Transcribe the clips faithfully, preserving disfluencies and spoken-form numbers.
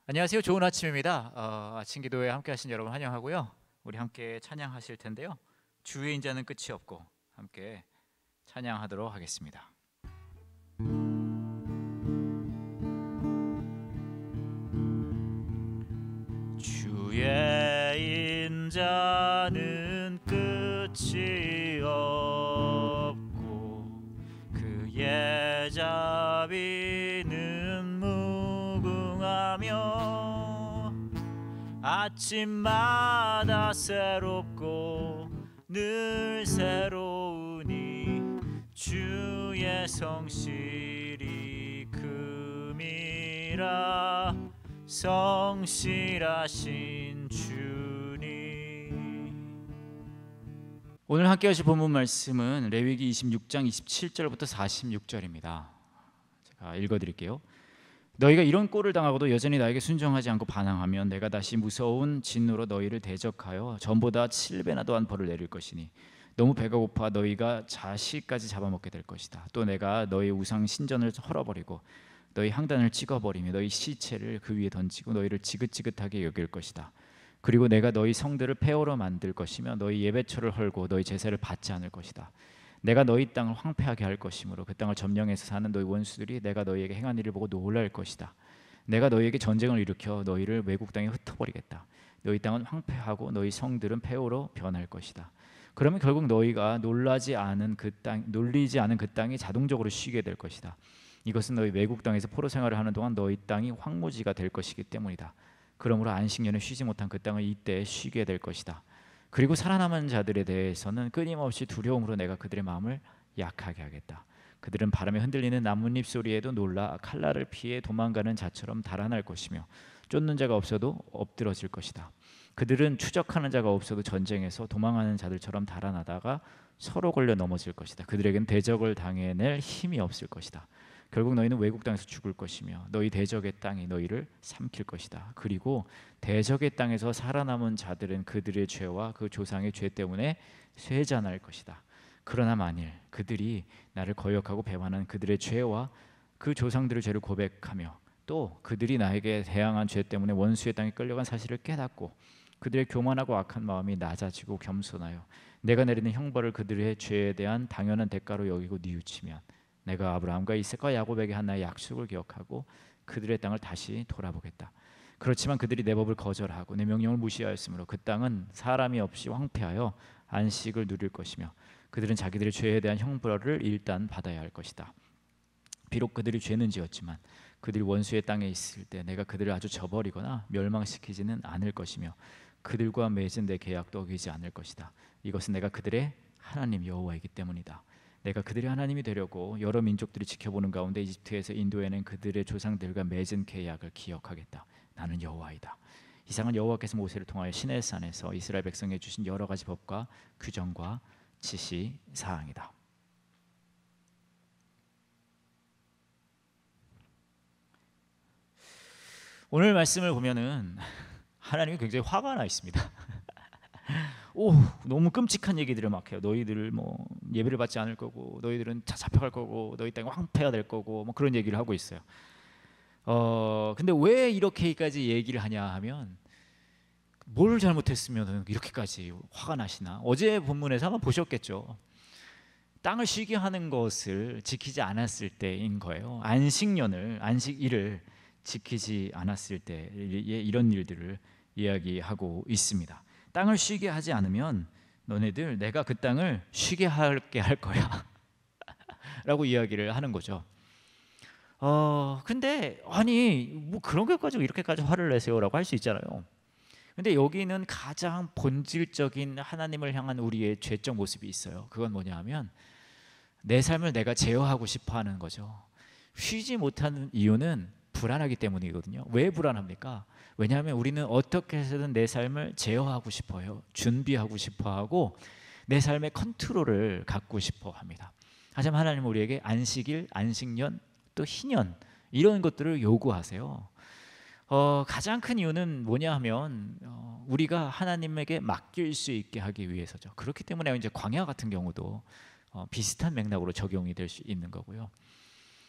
안녕하세요. 좋은 아침입니다. 어, 아침 기도에 함께 하신 여러분 환영하고요. 우리 함께 찬양하실 텐데요. 주의 인자는 끝이 없고 함께 찬양하도록 하겠습니다. 주의 인자는 끝이 없고 그의 자비는 무궁하며 아침마다 새롭고 늘 새로우니 주의 성실이 금이라 성실하신 주님. 오늘 함께 하실 본문 말씀은 레위기 이십육 장 이십칠 절부터 사십육 절입니다. 제가 읽어드릴게요. 너희가 이런 꼴을 당하고도 여전히 나에게 순종하지 않고 반항하면 내가 다시 무서운 진노로 너희를 대적하여 전보다 칠 배나 더한 벌을 내릴 것이니 너무 배가 고파 너희가 자식까지 잡아먹게 될 것이다. 또 내가 너희 우상 신전을 헐어버리고 너희 향단을 찍어버리며 너희 시체를 그 위에 던지고 너희를 지긋지긋하게 여길 것이다. 그리고 내가 너희 성들을 폐허로 만들 것이며 너희 예배처를 헐고 너희 제사를 받지 않을 것이다. 내가 너희 땅을 황폐하게 할 것이므로 그 땅을 점령해서 사는 너희 원수들이 내가 너희에게 행한 일을 보고 놀랄 것이다. 내가 너희에게 전쟁을 일으켜 너희를 외국 땅에 흩어버리겠다. 너희 땅은 황폐하고 너희 성들은 폐허로 변할 것이다. 그러면 결국 너희가 놀라지 않은 그 땅, 놀리지 않은 그 땅이 자동적으로 쉬게 될 것이다. 이것은 너희 외국 땅에서 포로 생활을 하는 동안 너희 땅이 황무지가 될 것이기 때문이다. 그러므로 안식년에 쉬지 못한 그 땅을 이때 쉬게 될 것이다. 그리고 살아남은 자들에 대해서는 끊임없이 두려움으로 내가 그들의 마음을 약하게 하겠다. 그들은 바람에 흔들리는 나뭇잎 소리에도 놀라 칼날을 피해 도망가는 자처럼 달아날 것이며 쫓는 자가 없어도 엎드러질 것이다. 그들은 추적하는 자가 없어도 전쟁에서 도망하는 자들처럼 달아나다가 서로 걸려 넘어질 것이다. 그들에겐 대적을 당해낼 힘이 없을 것이다. 결국 너희는 외국 땅에서 죽을 것이며 너희 대적의 땅이 너희를 삼킬 것이다. 그리고 대적의 땅에서 살아남은 자들은 그들의 죄와 그 조상의 죄 때문에 쇠잔할 것이다. 그러나 만일 그들이 나를 거역하고 배반한 그들의 죄와 그 조상들의 죄를 고백하며 또 그들이 나에게 대항한 죄 때문에 원수의 땅에 끌려간 사실을 깨닫고 그들의 교만하고 악한 마음이 낮아지고 겸손하여 내가 내리는 형벌을 그들의 죄에 대한 당연한 대가로 여기고 뉘우치면 내가 아브라함과 이삭과 야곱에게 한 나의 약속을 기억하고 그들의 땅을 다시 돌아보겠다. 그렇지만 그들이 내 법을 거절하고 내 명령을 무시하였으므로 그 땅은 사람이 없이 황폐하여 안식을 누릴 것이며 그들은 자기들의 죄에 대한 형벌을 일단 받아야 할 것이다. 비록 그들이 죄는 지었지만 그들이 원수의 땅에 있을 때 내가 그들을 아주 저버리거나 멸망시키지는 않을 것이며 그들과 맺은 내 계약도 어기지 않을 것이다. 이것은 내가 그들의 하나님 여호와이기 때문이다. 내가 그들의 하나님이 되려고 여러 민족들이 지켜보는 가운데 이집트에서 인도해낸 그들의 조상들과 맺은 계약을 기억하겠다. 나는 여호와이다. 이상은 여호와께서 모세를 통하여 시내산에서 이스라엘 백성에게 주신 여러 가지 법과 규정과 지시 사항이다. 오늘 말씀을 보면은 하나님이 굉장히 화가 나 있습니다. 오, 너무 끔찍한 얘기들을 막 해요. 너희들 뭐 예배를 받지 않을 거고, 너희들은 다 잡혀갈 거고, 너희 땅이 황폐가 될 거고, 뭐 그런 얘기를 하고 있어요. 어, 근데 왜 이렇게까지 얘기를 하냐 하면 뭘 잘못했으면 이렇게까지 화가 나시나? 어제 본문에서 아마 보셨겠죠. 땅을 쉬게 하는 것을 지키지 않았을 때인 거예요. 안식년을, 안식일을 지키지 않았을 때 이런 일들을 이야기하고 있습니다. 땅을 쉬게 하지 않으면 너네들 내가 그 땅을 쉬게 할게 할 거야 라고 이야기를 하는 거죠. 어 근데 아니 뭐 그런 것 가지고 이렇게까지 화를 내세요 라고 할 수 있잖아요. 근데 여기는 가장 본질적인 하나님을 향한 우리의 죄적 모습이 있어요. 그건 뭐냐 하면 내 삶을 내가 제어하고 싶어 하는 거죠. 쉬지 못하는 이유는 불안하기 때문이거든요. 왜 불안합니까? 왜냐하면 우리는 어떻게 해서든 내 삶을 제어하고 싶어요. 준비하고 싶어하고 내 삶의 컨트롤을 갖고 싶어 합니다. 하지만 하나님은 우리에게 안식일, 안식년, 또 희년 이런 것들을 요구하세요. 어, 가장 큰 이유는 뭐냐 하면 어, 우리가 하나님에게 맡길 수 있게 하기 위해서죠. 그렇기 때문에 이제 광야 같은 경우도 어, 비슷한 맥락으로 적용이 될 수 있는 거고요.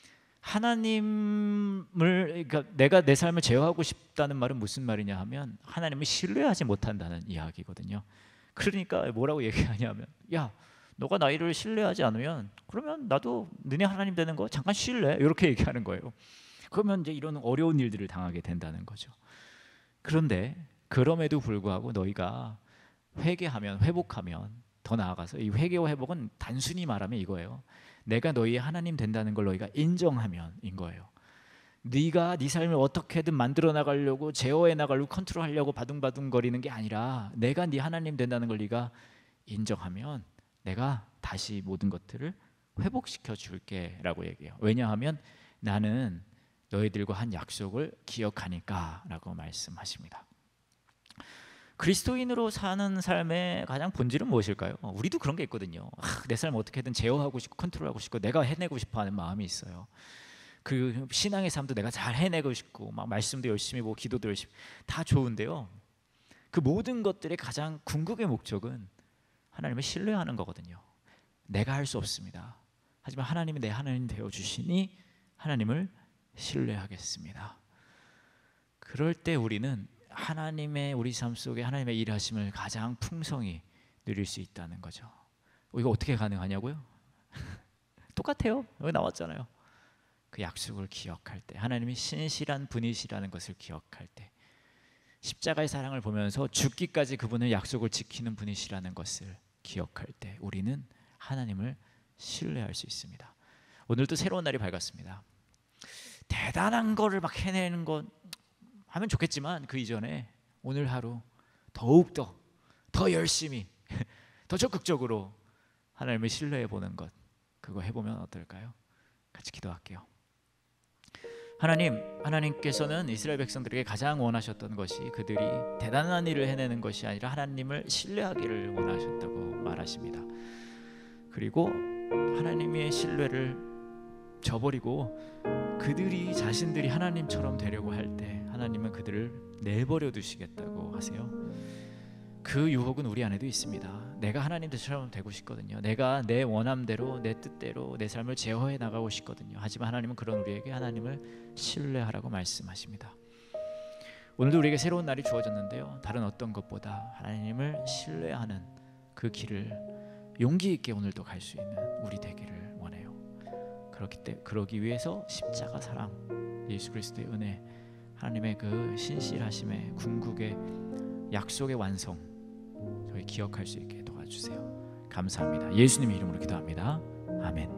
하나님을, 그러니까 내가 내 삶을 제어하고 싶다는 말은 무슨 말이냐 하면 하나님을 신뢰하지 못한다는 이야기거든요. 그러니까 뭐라고 얘기하냐면, 야, 너가 나를 신뢰하지 않으면 그러면 나도 너네 하나님 되는 거 잠깐 쉴래? 이렇게 얘기하는 거예요. 그러면 이제 이런 어려운 일들을 당하게 된다는 거죠. 그런데 그럼에도 불구하고 너희가 회개하면, 회복하면, 더 나아가서 이 회개와 회복은 단순히 말하면 이거예요. 내가 너희의 하나님 된다는 걸 너희가 인정하면인 거예요. 네가 네 삶을 어떻게든 만들어 나가려고, 제어해 나가려고, 컨트롤하려고 바둥바둥 거리는 게 아니라 내가 네 하나님 된다는 걸 네가 인정하면 내가 다시 모든 것들을 회복시켜 줄게 라고 얘기해요. 왜냐하면 나는 너희들과 한 약속을 기억하니까 라고 말씀하십니다. 그리스도인으로 사는 삶의 가장 본질은 무엇일까요? 우리도 그런 게 있거든요. 아, 내 삶을 어떻게든 제어하고 싶고 컨트롤하고 싶고 내가 해내고 싶어하는 마음이 있어요. 그 신앙의 삶도 내가 잘 해내고 싶고 막 말씀도 열심히 보고 기도도 열심히, 다 좋은데요. 그 모든 것들의 가장 궁극의 목적은 하나님을 신뢰하는 거거든요. 내가 할 수 없습니다. 하지만 하나님이 내 하나님 되어주시니 하나님을 신뢰하겠습니다. 그럴 때 우리는 하나님의, 우리 삶 속에 하나님의 일하심을 가장 풍성히 누릴 수 있다는 거죠. 이거 어떻게 가능하냐고요? 똑같아요. 여기 나왔잖아요. 그 약속을 기억할 때, 하나님이 신실한 분이시라는 것을 기억할 때, 십자가의 사랑을 보면서 죽기까지 그분은 약속을 지키는 분이시라는 것을 기억할 때 우리는 하나님을 신뢰할 수 있습니다. 오늘도 새로운 날이 밝았습니다. 대단한 거를 막 해내는 것 하면 좋겠지만 그 이전에 오늘 하루 더욱더 더 열심히 더 적극적으로 하나님을 신뢰해 보는 것, 그거 해보면 어떨까요? 같이 기도할게요. 하나님, 하나님께서는 이스라엘 백성들에게 가장 원하셨던 것이 그들이 대단한 일을 해내는 것이 아니라 하나님을 신뢰하기를 원하셨다고 말하십니다. 그리고 하나님의 신뢰를 저버리고 그들이 자신들이 하나님처럼 되려고 할 때 하나님은 그들을 내버려 두시겠다고 하세요. 그 유혹은 우리 안에도 있습니다. 내가 하나님처럼 되고 싶거든요. 내가 내 원함대로, 내 뜻대로 내 삶을 제어해 나가고 싶거든요. 하지만 하나님은 그런 우리에게 하나님을 신뢰하라고 말씀하십니다. 오늘도 우리에게 새로운 날이 주어졌는데요, 다른 어떤 것보다 하나님을 신뢰하는 그 길을 용기 있게 오늘도 갈 수 있는 우리 되기를 원해요. 그렇기 때 그러기 위해서 십자가 사랑, 예수 그리스도의 은혜, 하나님의 그 신실하심의 궁극의 약속의 완성, 저희 기억할 수 있게 도와주세요. 감사합니다. 예수님의 이름으로 기도합니다. 아멘.